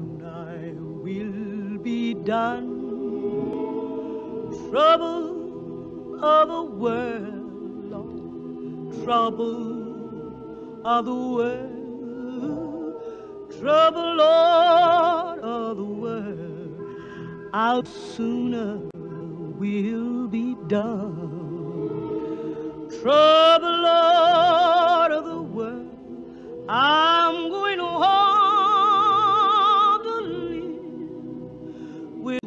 soon I will be done. Trouble of the world, Lord, trouble of the world, trouble, Lord, of the world, out sooner will be done. Trouble, Lord, of the world, I'm going home to live with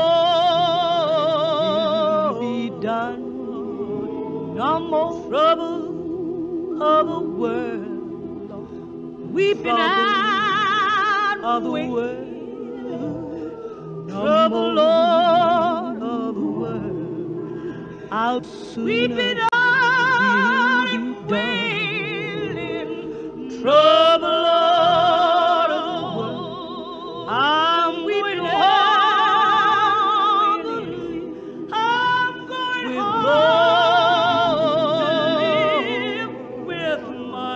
God. Be done. No more trouble of the world, weeping out of the world. Trouble, Lord, of the world, out sooner weeping out and wailing. Trouble, Lord, of the world, I'm weeping out. I'm going home with my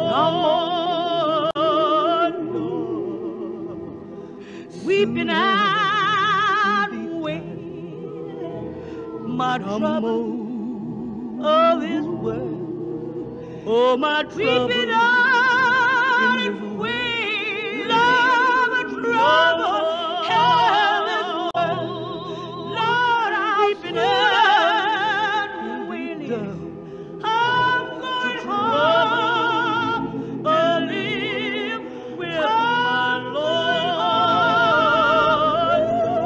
Lord. Weeping out and wailing my trouble of this world. Oh, my trouble. Weeping out and wailing, Lord, my trouble of this world. Lord, I'm weeping out and wailing. I'm going home to live with my Lord.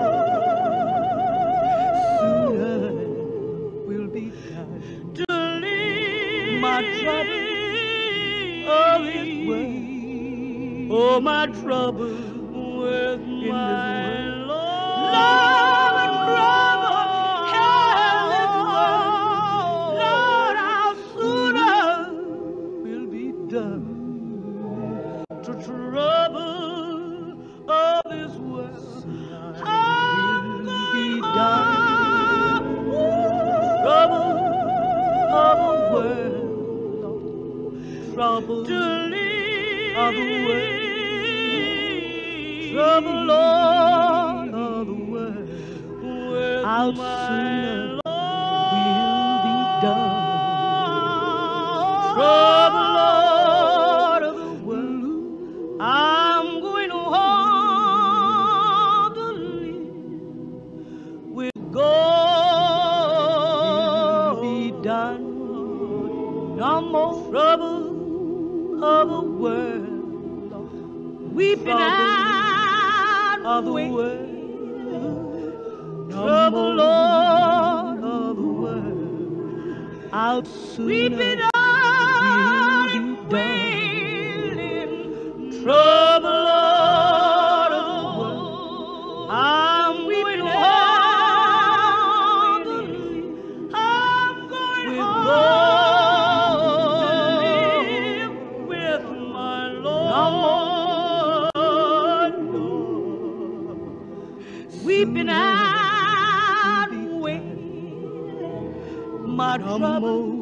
Sooner will be time to leave my trouble of this world. Oh, my trouble with my Lord. Lord, my trouble of this world. Lord, how sooner will be done. To trouble of this world, I'm going home. Trouble of the world, trouble to leave of the world, trouble, Lord, of the world, out sooner will be done. Trouble, Lord, of the world, I'm going home to live with God. Be done. No more trouble of the world, weeping out of the world. Trouble, Lord, of the world, out sooner weeping out and wailing. Trouble, Lord, of the world, I'm weeping out. I'm going home. Weeping out and wailing my trouble